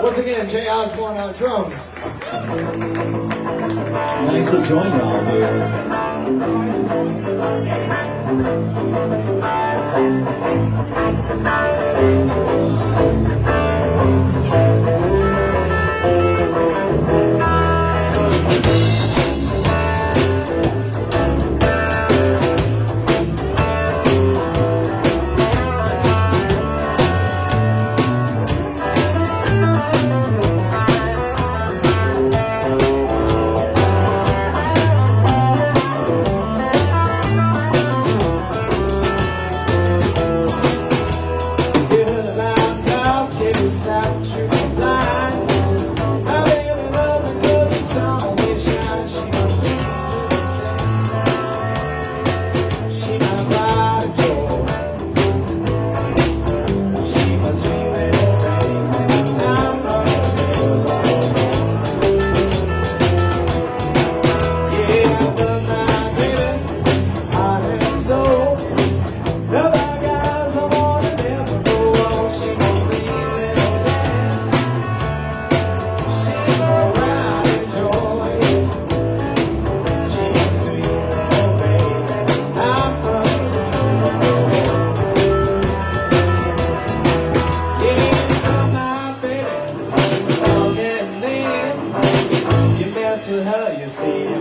Once again, Jay Osborne on drums. Nice to join y'all here. To her, you see it,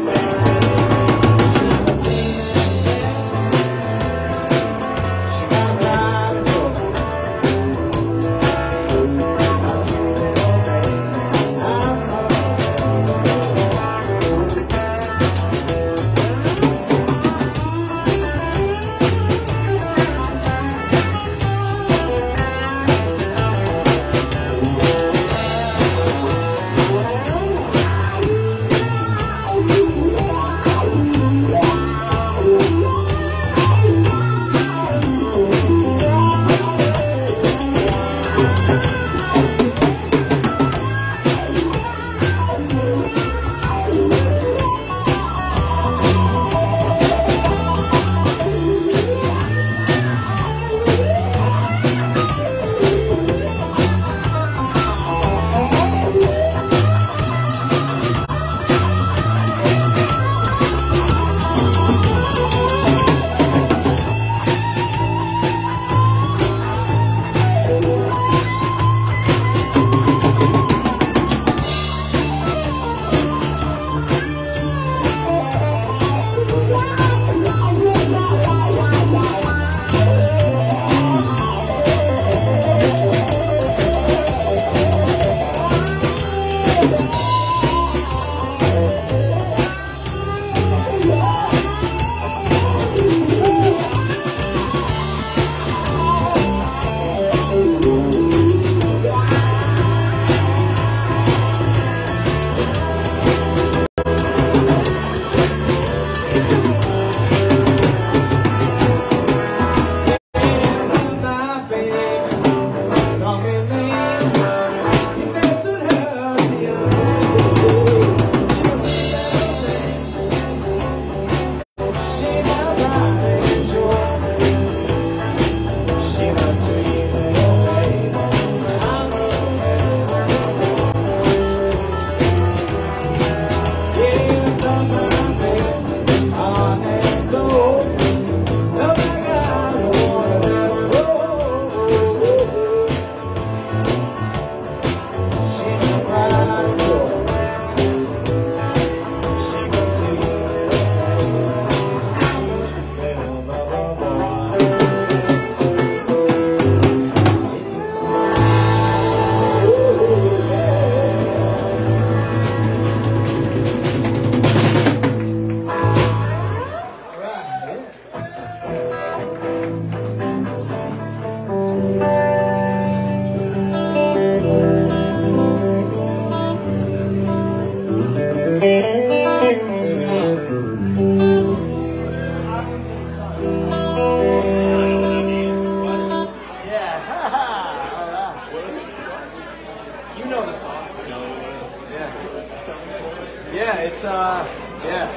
Yeah, it's yeah.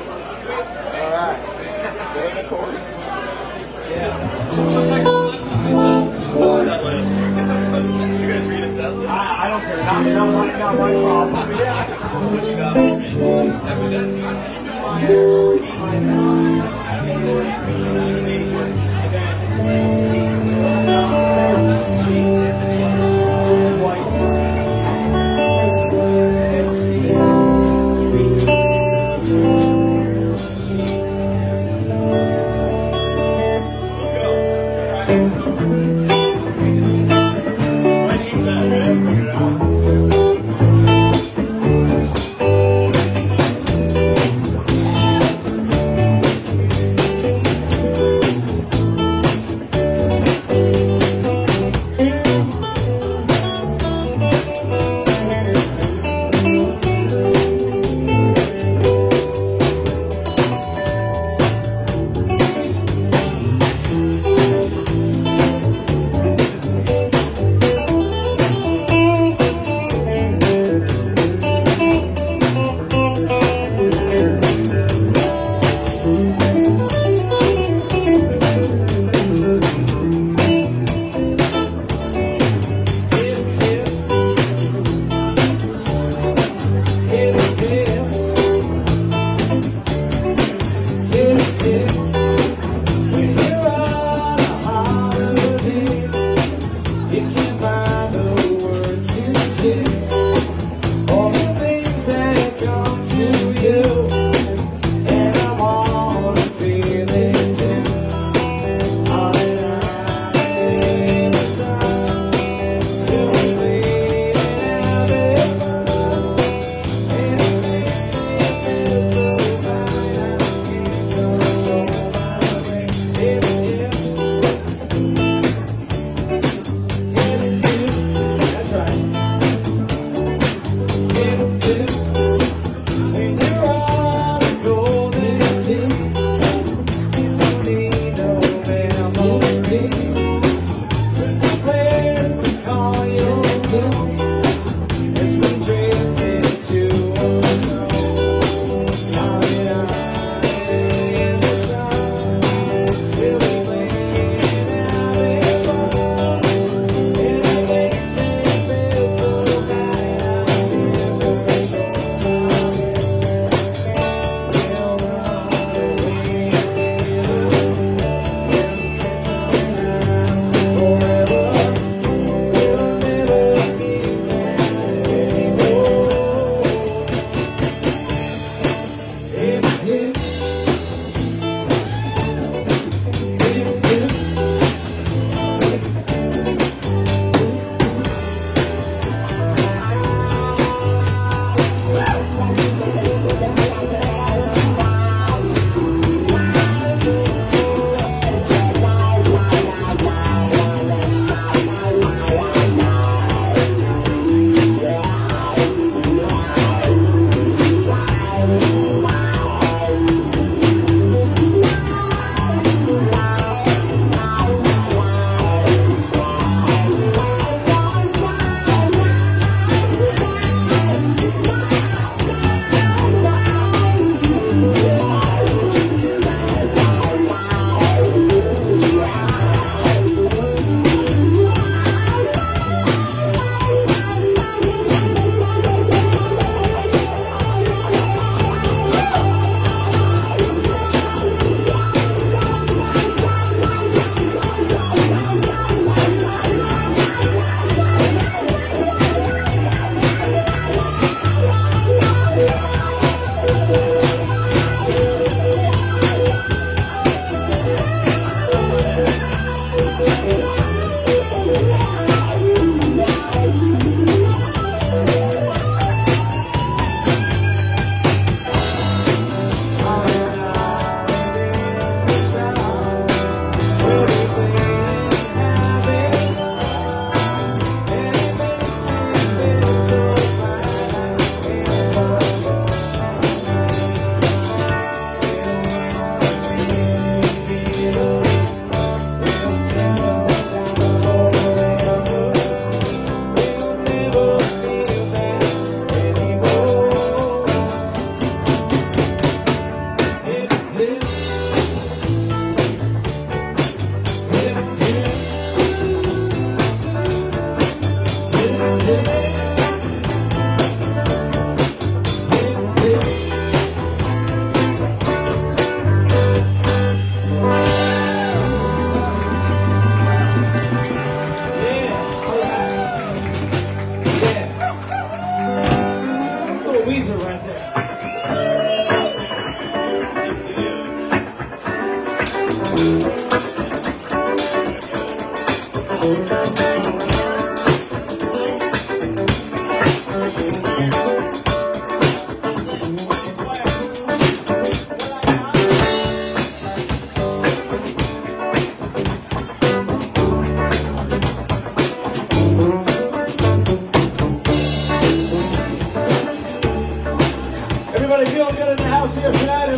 All right. What are the chords? Yeah. Just like you guys read a set? I don't care. Not my problem. What you got for me? Let's go. When he said, man, figure it out.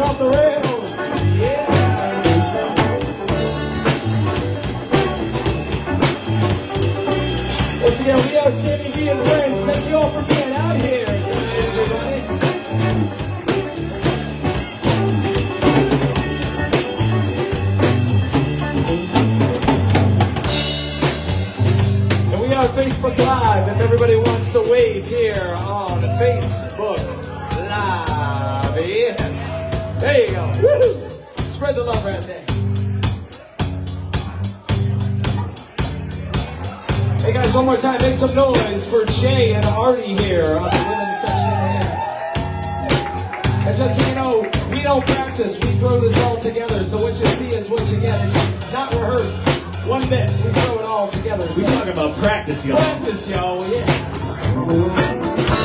coming off the rails. Yeah. Once again, we are Sammy V and friends. Thank you all for being out here tonight, everybody. And we are Facebook Live. If everybody wants to wave here on Facebook Live, yes. There you go. Woo-hoo. Spread the love right there. Hey guys, one more time, make some noise for Jay and Artie here on the rhythm section here. And just so you know, we don't practice, we throw this all together, so what you see is what you get. It's not rehearsed one bit, we throw it all together. We talk about practice, y'all. Practice, yo, yeah.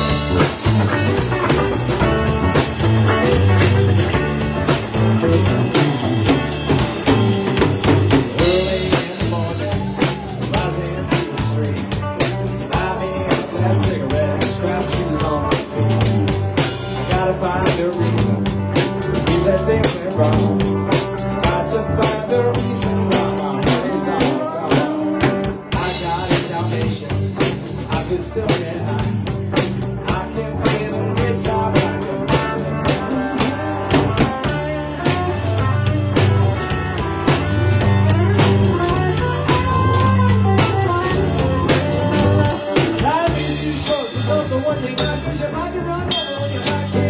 Find a reason that things went wrong. Got to find the reason why my money's on the ground. I got a Dalmatian, I could still get high. I can play the guitar, but I can find it. Life is too short, so don't the one thing I push your mind to run over when you're back here.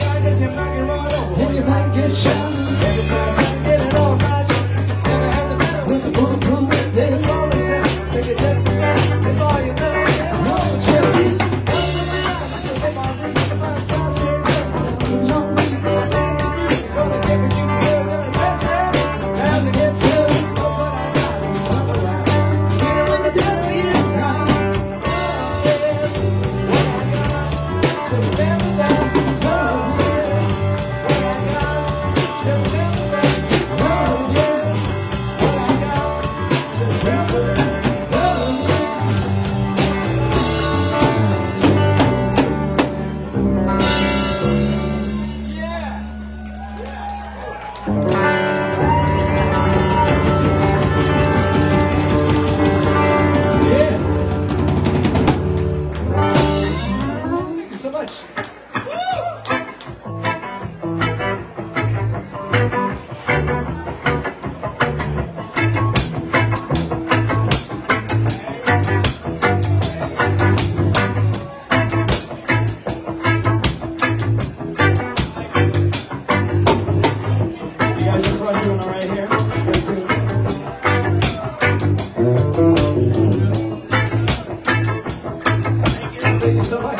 guy, 'cause you might get run over. And you might get shot. Every time I get it off my chest, never had the matter with the bulletproof vest. Take a small exam, take a test, and all you know, yeah, no, Jimmy. Once in my life, so if I reach my side, jump me, my name is you. Gonna give it you deserve, gonna test it. Have to get to, that's what I got. Stop around, get it when the dirty is hot. Yes, what I got. So remember that love is what I got. So remember that love is what I got. So remember love is. Yeah. Thank you so much. You guys in front doing all right here? You guys doing good? Thank you so much.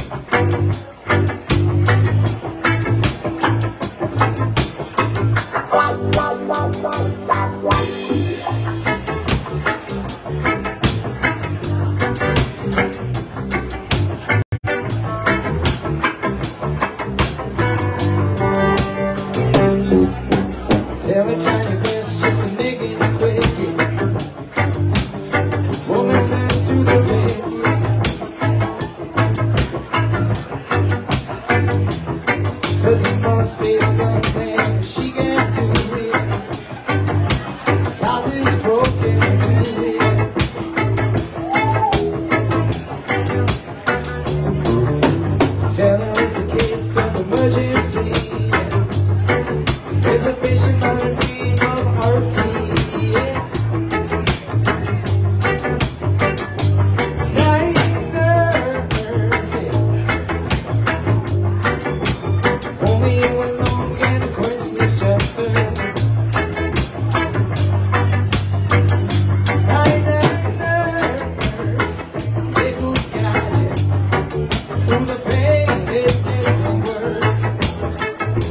Tell her try your best just to make it quick. One more time to the same. Cause it must be something she can't do it. This heart is broken into it. Tell her it's a case of emergency. There's a patient on the beam of RT, yeah. Night nurse, yeah. Only you alone can quench this justice. Night nurse, yeah, who got it? Through the pain, it's getting worse.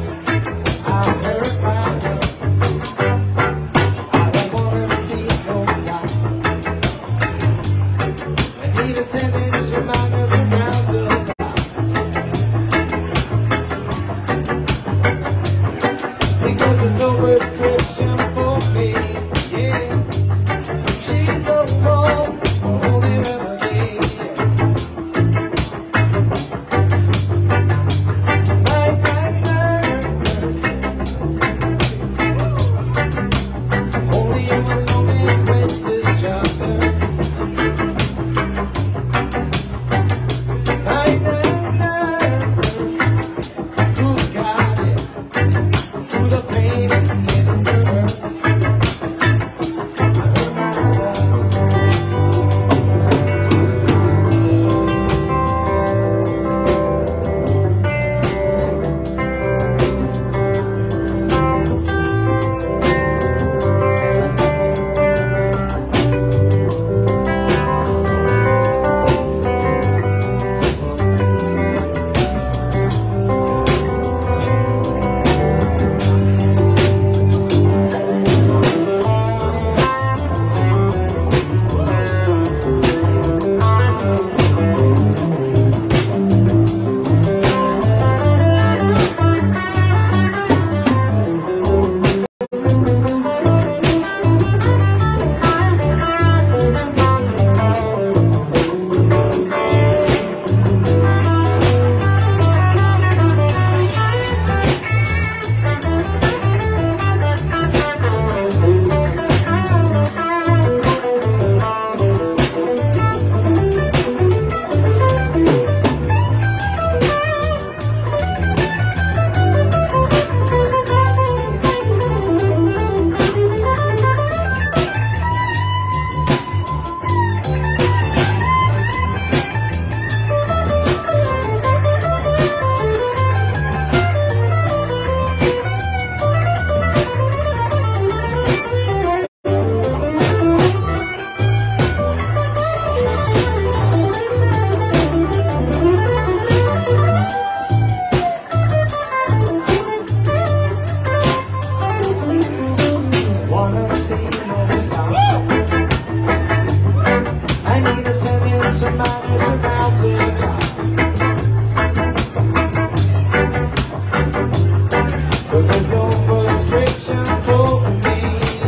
'cause there's no frustration for me.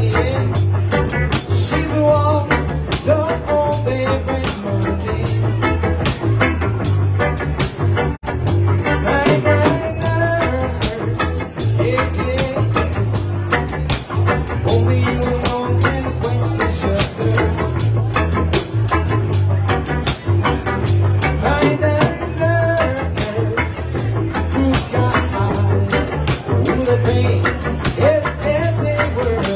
She's the one, the only remedy. My nurse, yeah, yeah. Only you alone can quench the shudders. My nurse, who got mine, who the pain is getting worse.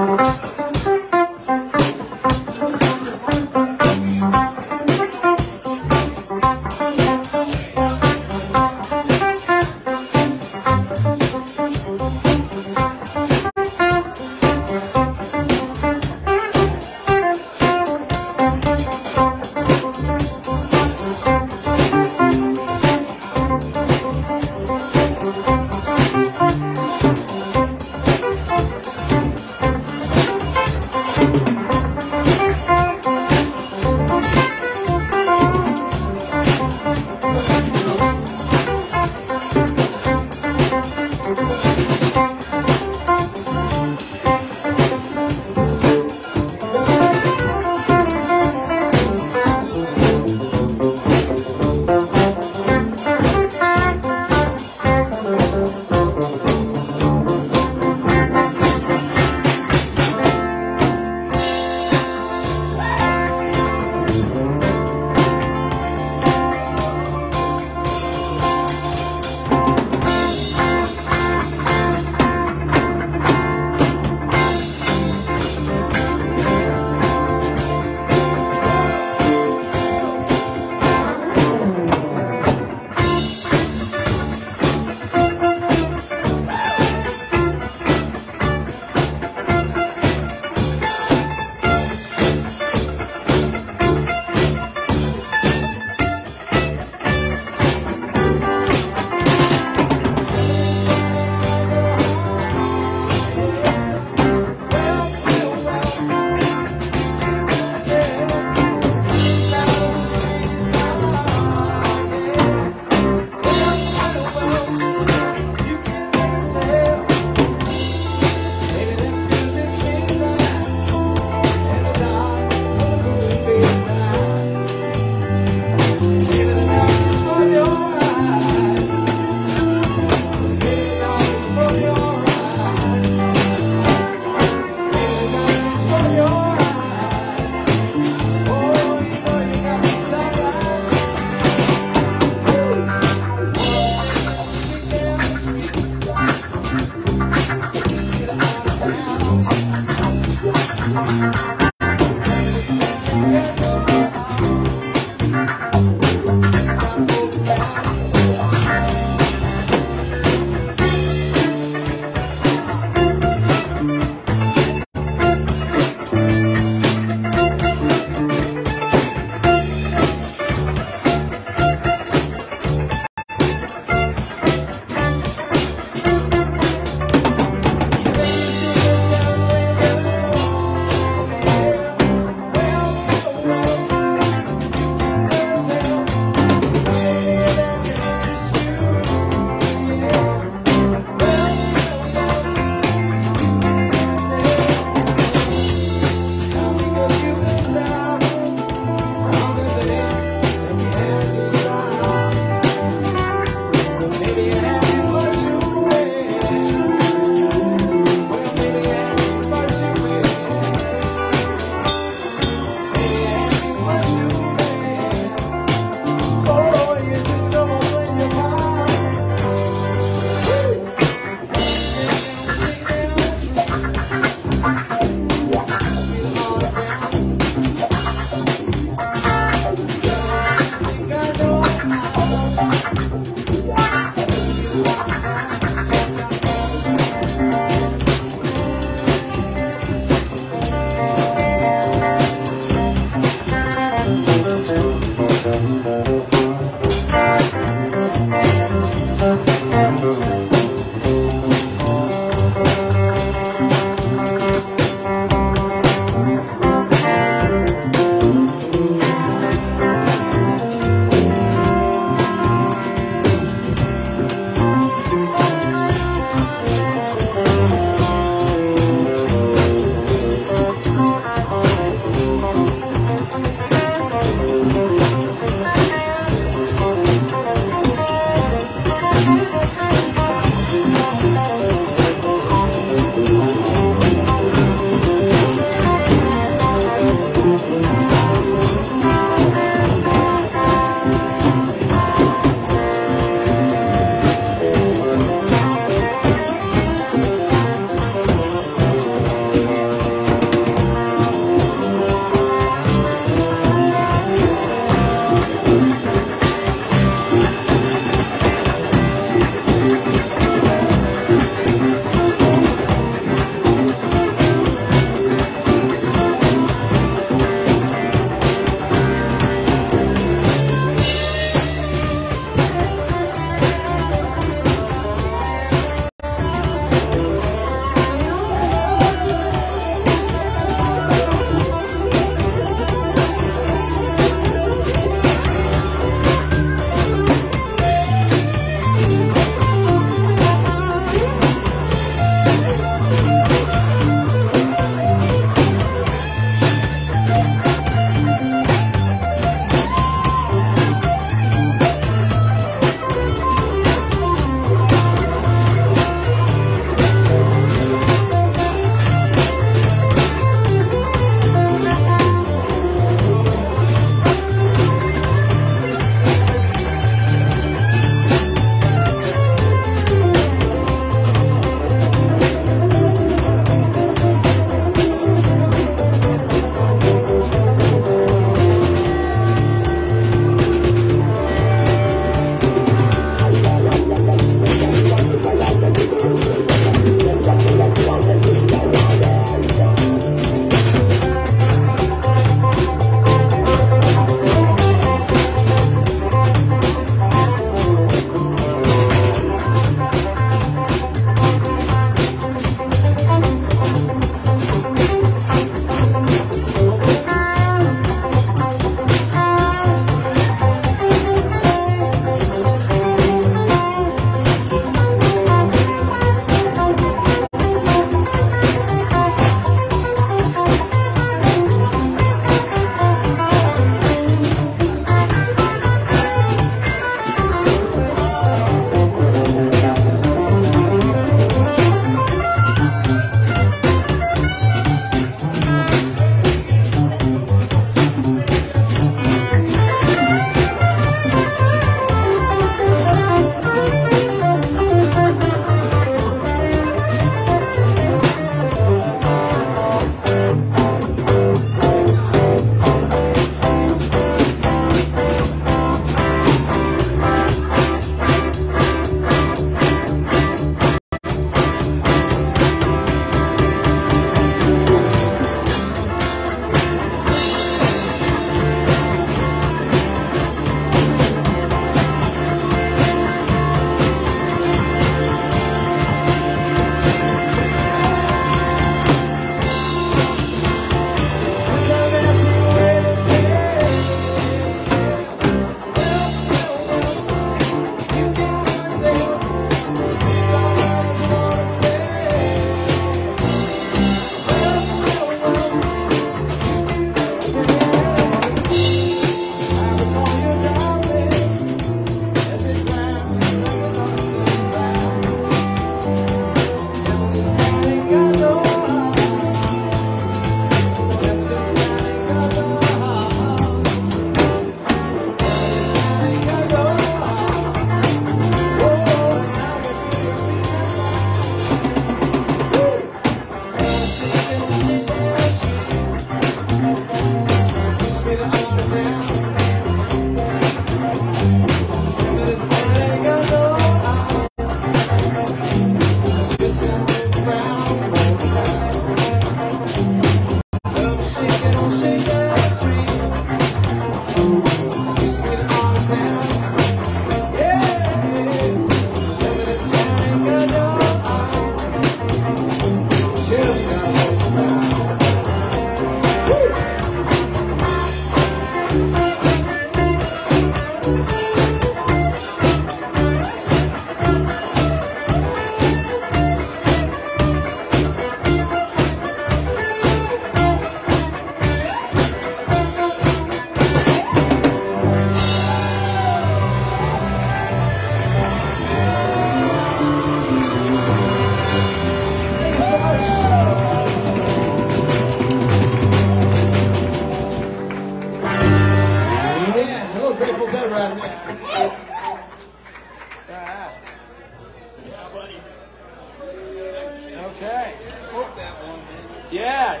Yeah.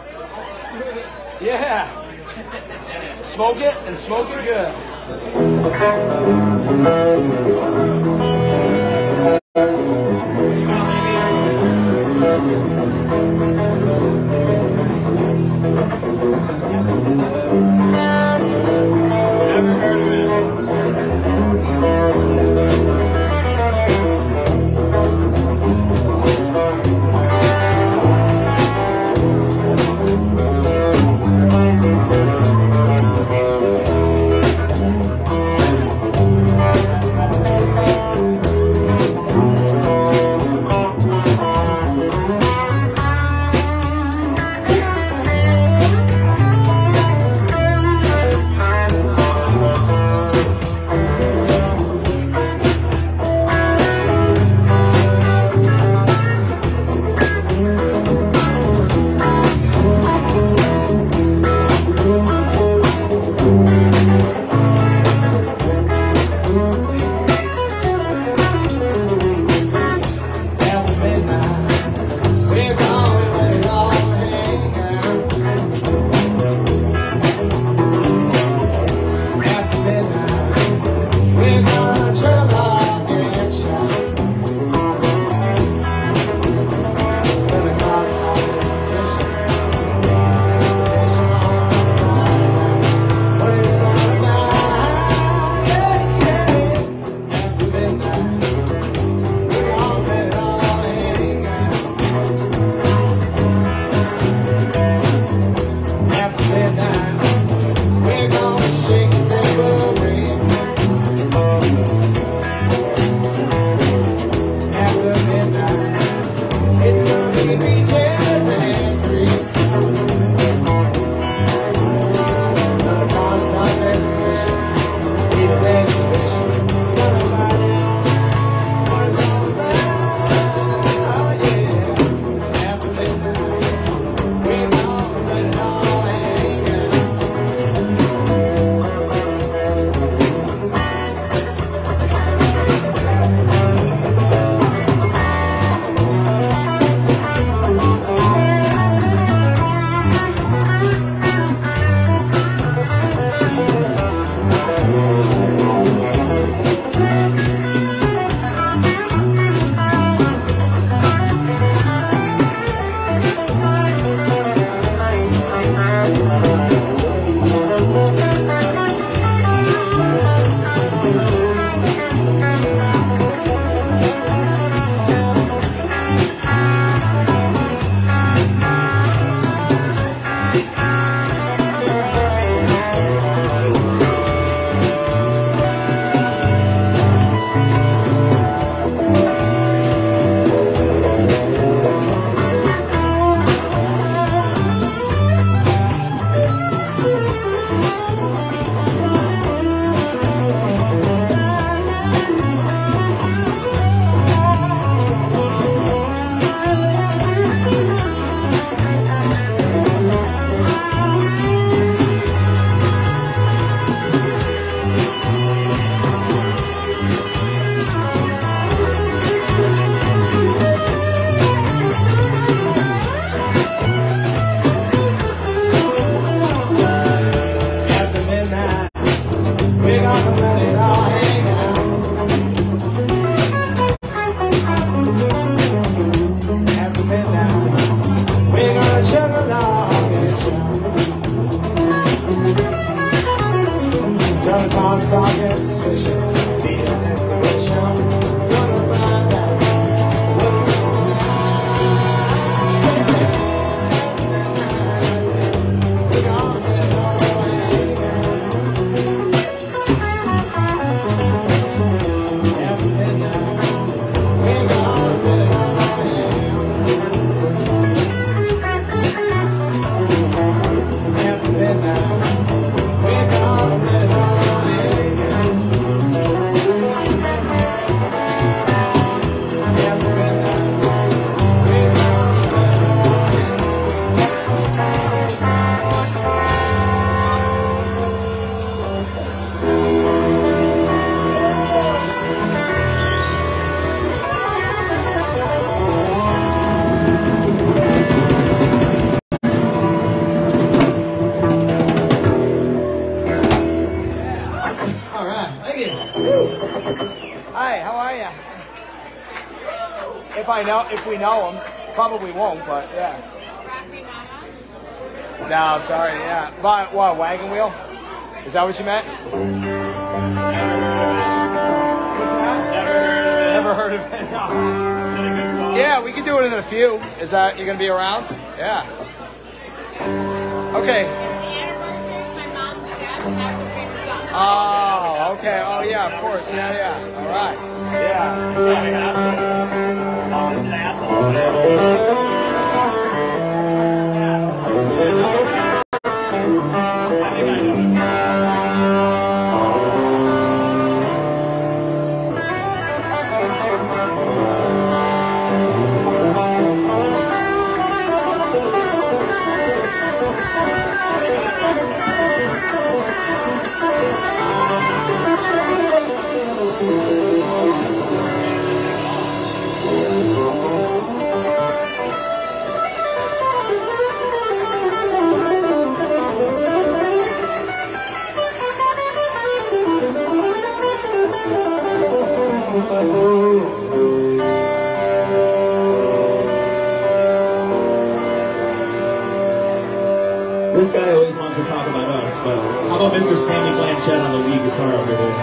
Yeah. Smoke it and smoke it good. Never heard of it. if we know them, probably won't, but yeah. No, sorry, yeah. But what, Wagon Wheel? Is that what you meant? What's that? Never heard of it. No. Is it a good song? Yeah, we can do it in a few. Is that, you're gonna be around? Yeah. Okay. Oh, okay. Oh, yeah, of course. Yeah, yeah. All right. Yeah, we have to. Oh, this is an asshole. I think I know it. This guy always wants to talk about us, but how about Mr. Sammy Blanchett on the lead guitar over here?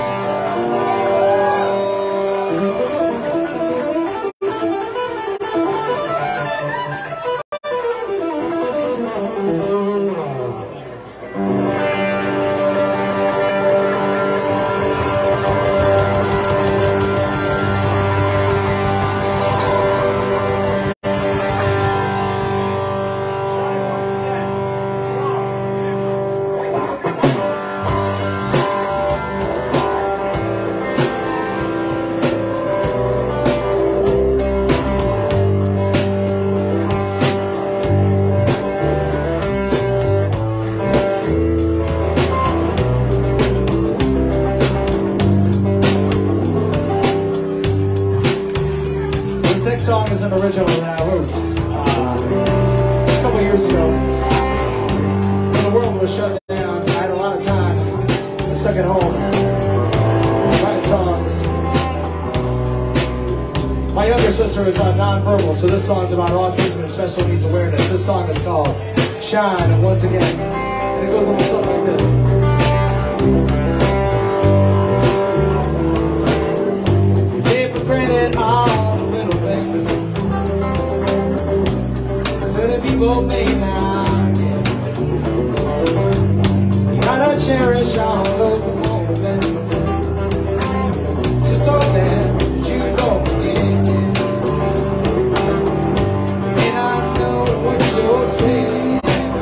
This song is an original that I wrote a couple years ago. When the world was shut down, I had a lot of time. I stuck at home, writing songs. My younger sister is nonverbal, so this song's about autism and special needs awareness. This song is called Shine, and once again, and it goes almost something like this. Take for granted all the little things so that people may not get. You gotta cherish all those moments just so that you don't forget. You may not know what you're saying,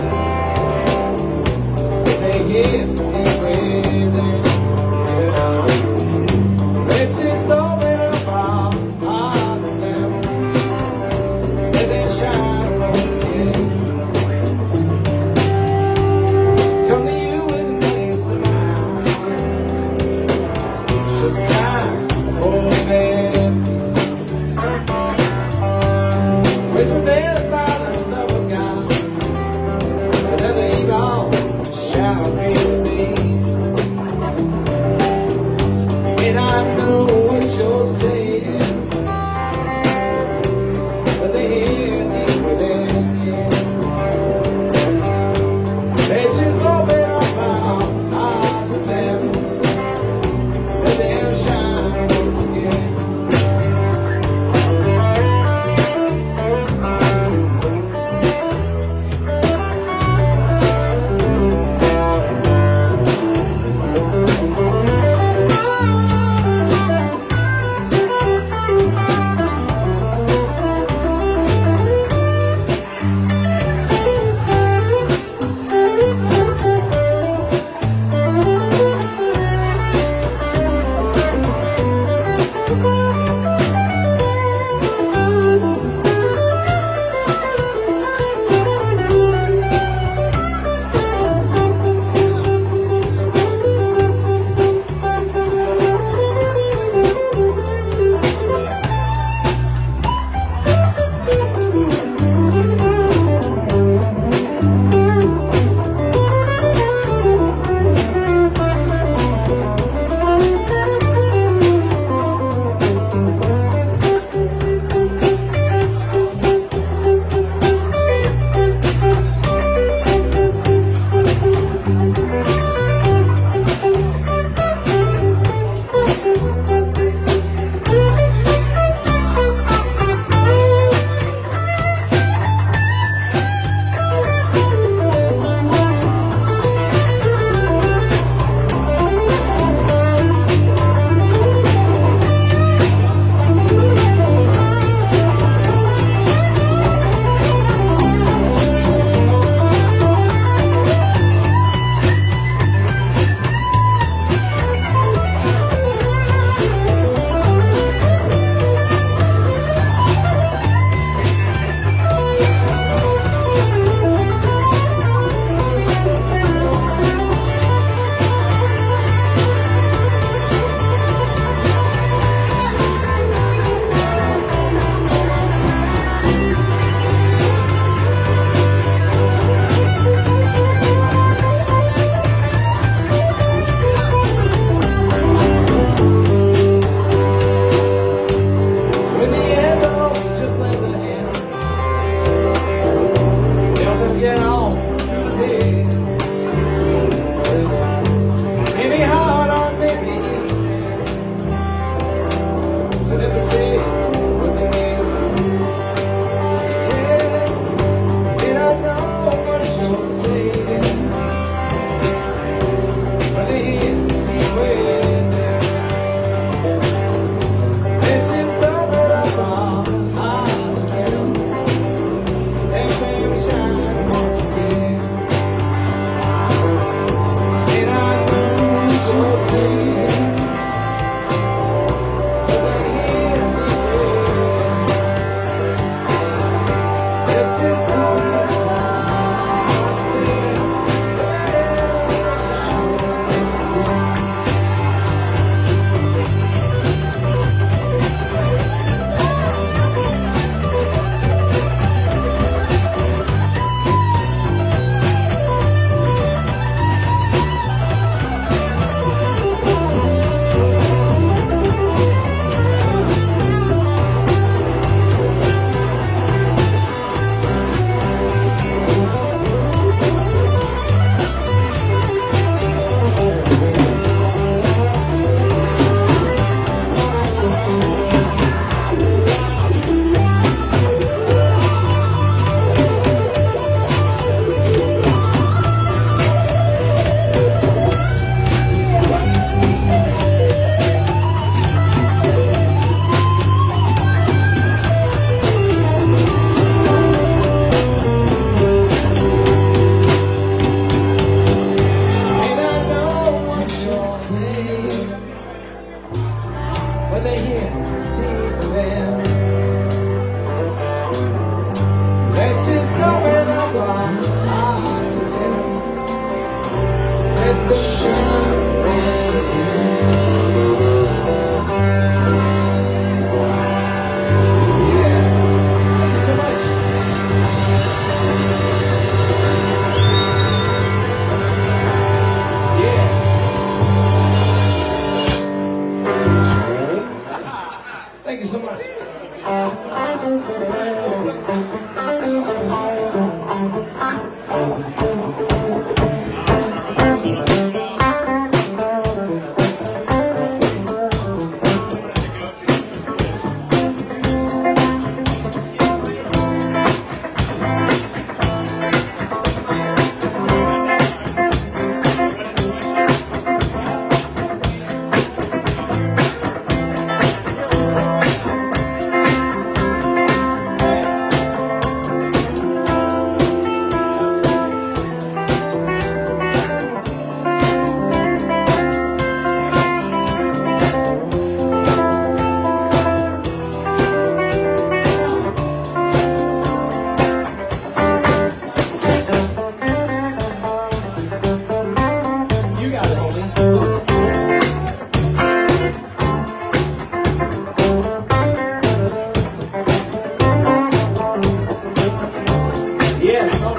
but they hear the deep breathing. Let's just open up our hearts to them. Let them shine once again. Come to you with a nice smile. Just a sign for better peace. It's a better by the love of God. Whatever you all shall be released. You may not know what you're saying, but they hear deep within you. Let's just open up our eyes to them. Let them shine once again.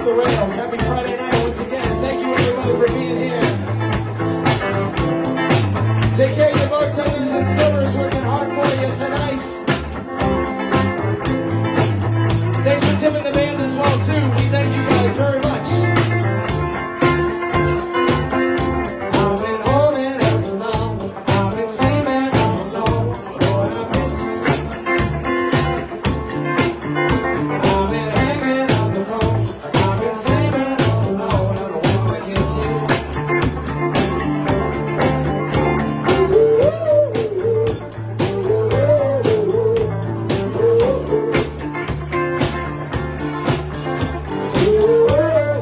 off the rails. Happy Friday night once again. Thank you everybody for being here. Take care of your bartenders and servers working hard for you tonight. Thanks for tipping the band as well too. We thank you guys very much. I've been holding out so long. I've been saving all alone. Lord, I miss you. I've been hanging on the phone. I've been saving all alone. I don't wanna kiss you. Ooh.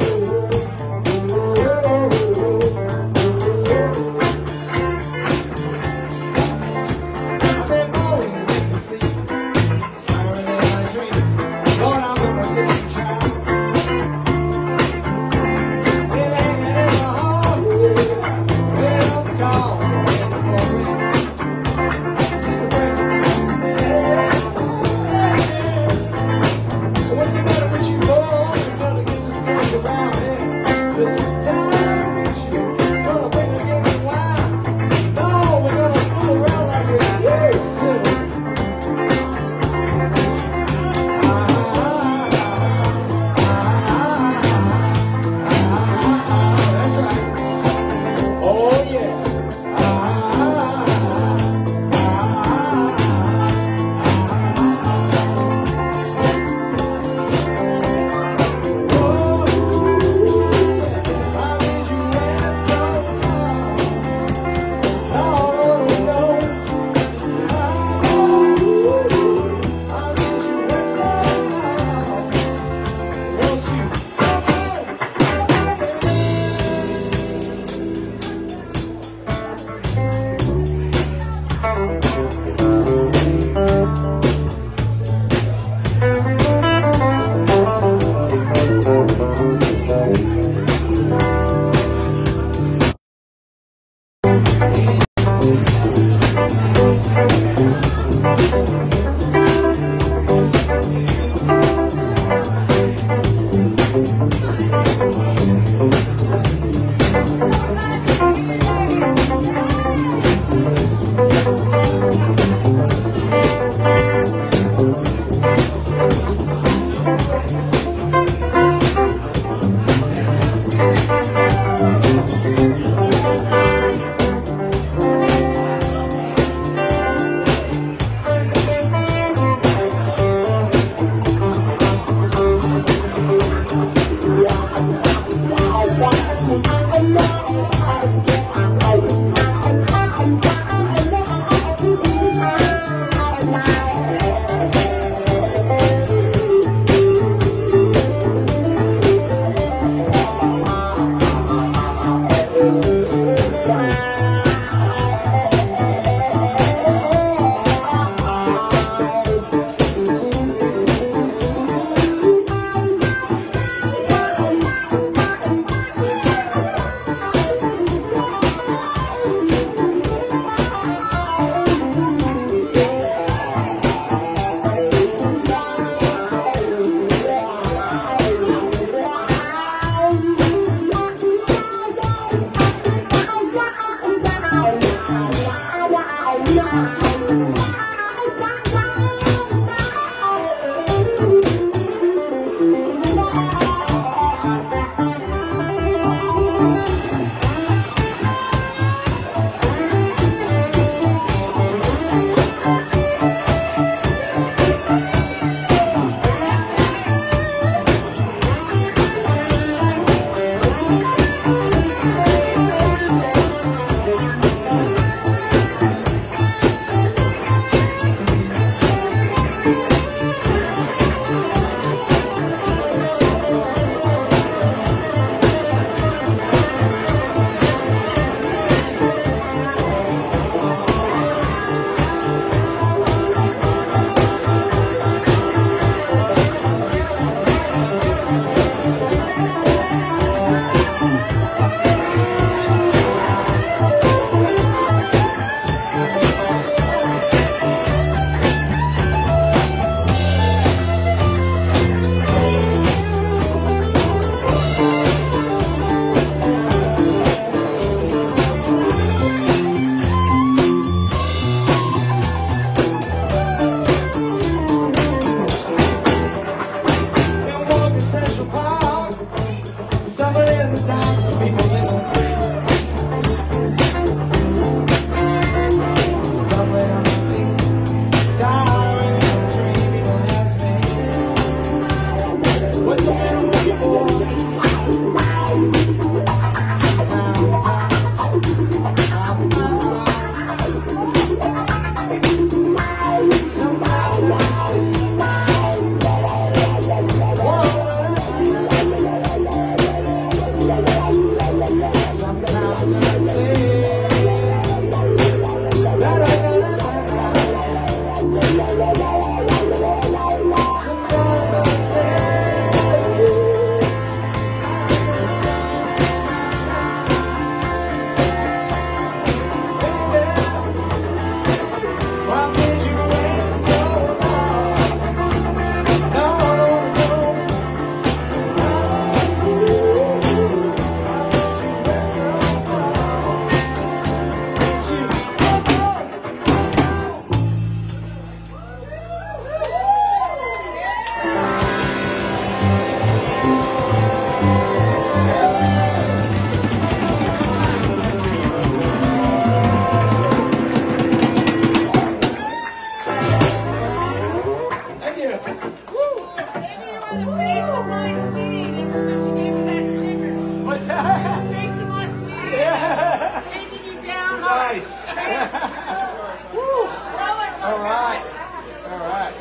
face of my Swede. Ever since you gave me that sticker. What's that? The face of my Swede. Yeah. Taking you down hard. Nice. Woo. All right. All right.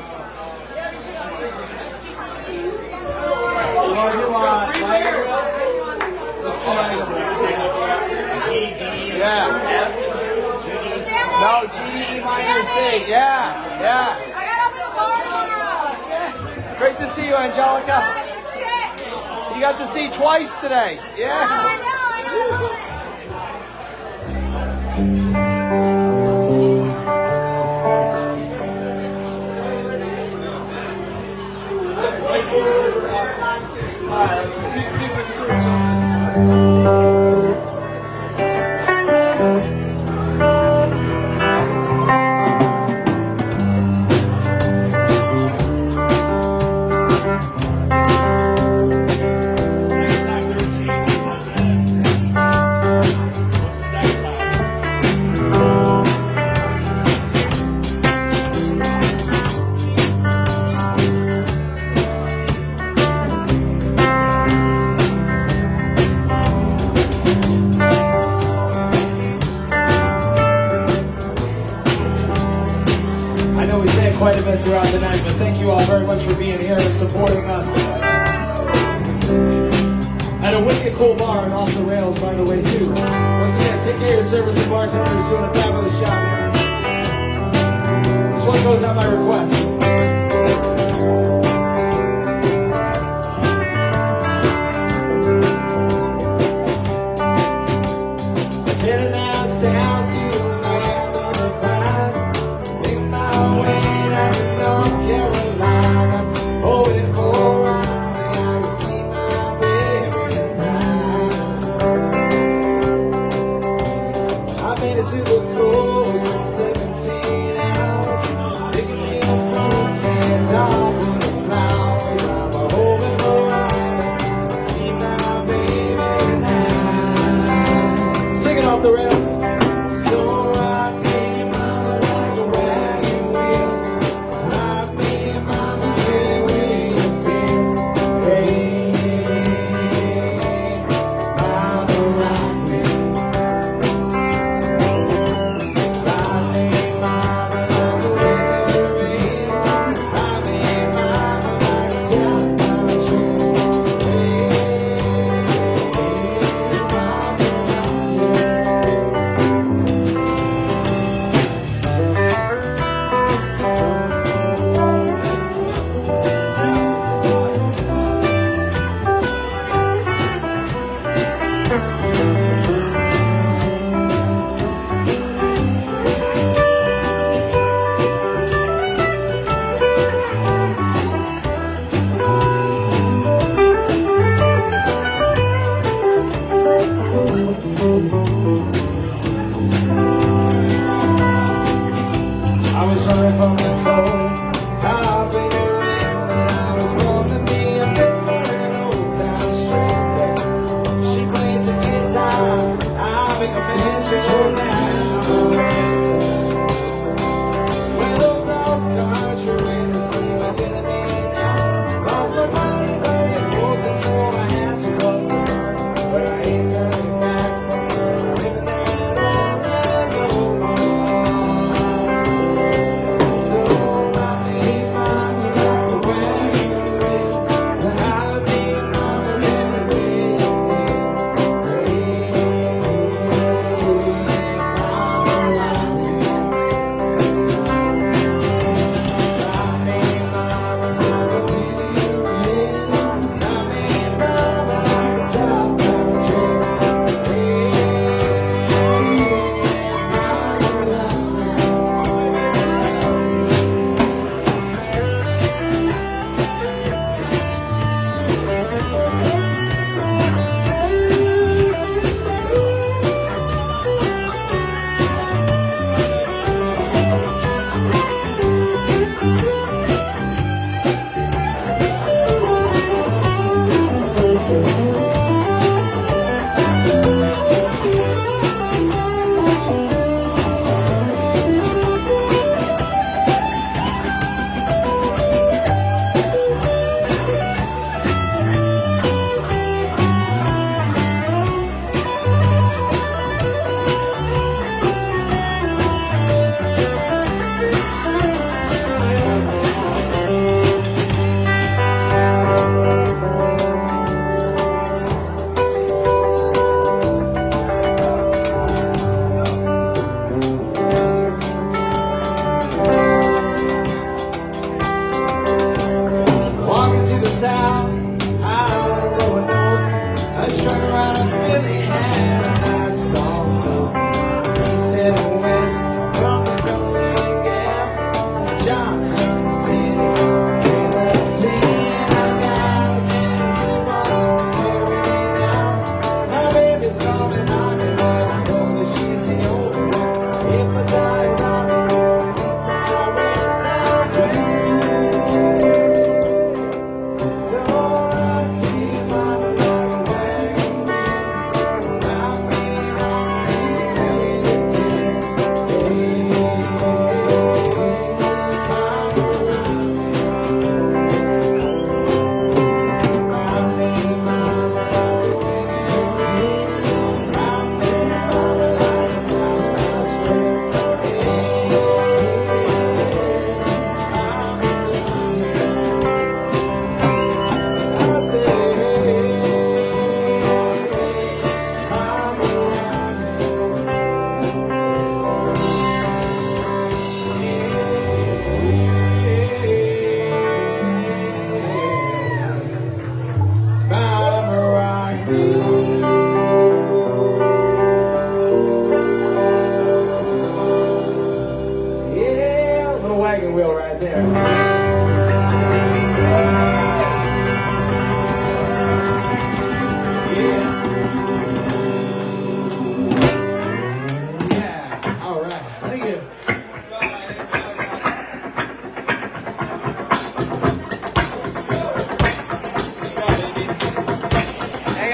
What do you want? What's yeah. No, G, minor, C. Yeah. Yeah. I got up in the bar tomorrow. Great to see you, Angelica. Shit. You got to see twice today. Yeah. I know. All right, let's see if we can do it justice. I know we say it quite a bit throughout the night, but thank you all very much for being here and supporting us. At a wicked cool bar and off the rails, by the way, too. Once again, take care of your service and bartenders doing a fabulous job here. This one goes at my request. I was heading out south to the land of the pines, making my way down to North Carolina, hoping for a ride where I could see my baby tonight. I made it to the coast in 17 hours, picking me up from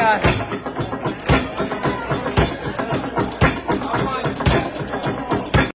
God.